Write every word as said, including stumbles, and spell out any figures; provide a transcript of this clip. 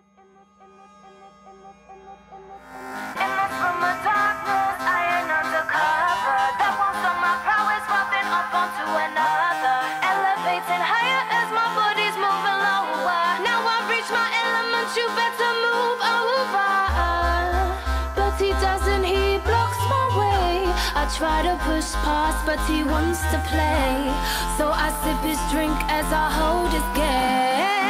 You better move over. But he doesn't, he blocks my way. I try to push past, but he wants to play. So I sip his drink as I hold his gaze.